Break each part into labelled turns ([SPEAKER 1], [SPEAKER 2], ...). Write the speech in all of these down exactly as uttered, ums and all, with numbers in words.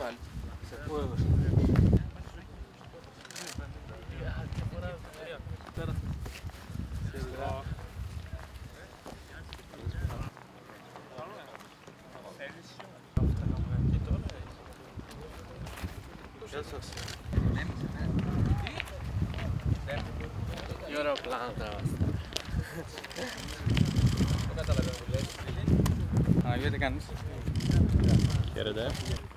[SPEAKER 1] πάλι.
[SPEAKER 2] Σε πού έδωσε.
[SPEAKER 1] Τι ωραίο πλάνο τραβάστε.
[SPEAKER 2] Δεν καταλαβαίνω που λες.
[SPEAKER 3] Αναγιώ, τι κάνεις?
[SPEAKER 2] Χαίρετε.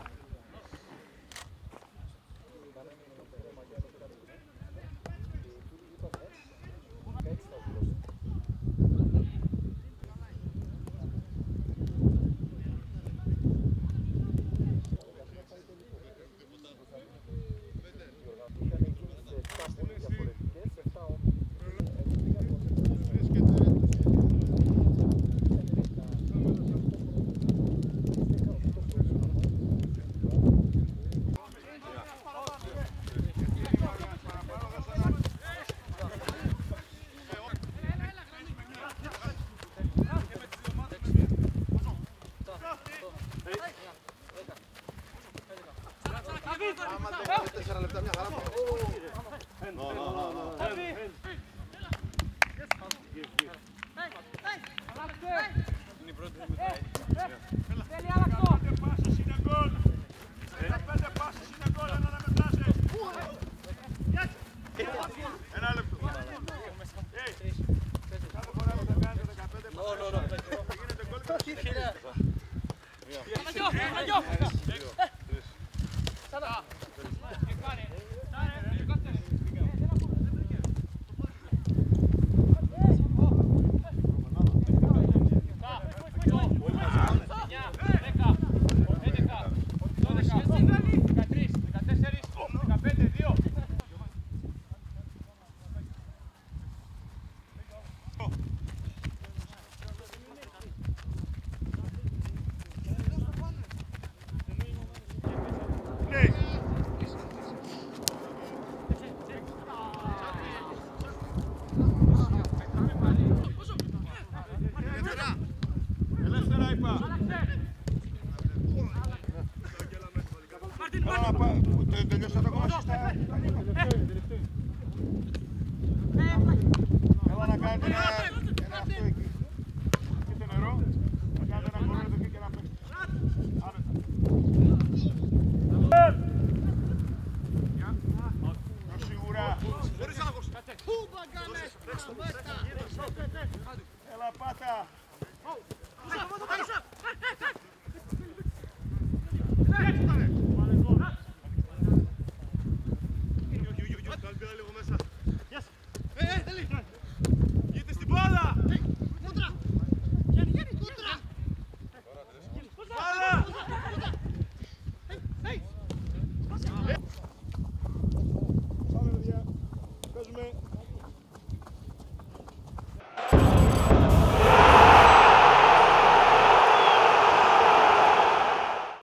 [SPEAKER 4] τέσσερα λεπτά μια χαρά.
[SPEAKER 3] Είναι η πρώτη που μετράει.
[SPEAKER 4] Ένα λεπτό. Κάθε φορά που θα κάνετε δεκαπέντε γίνεται τελειώσατε ακόμα.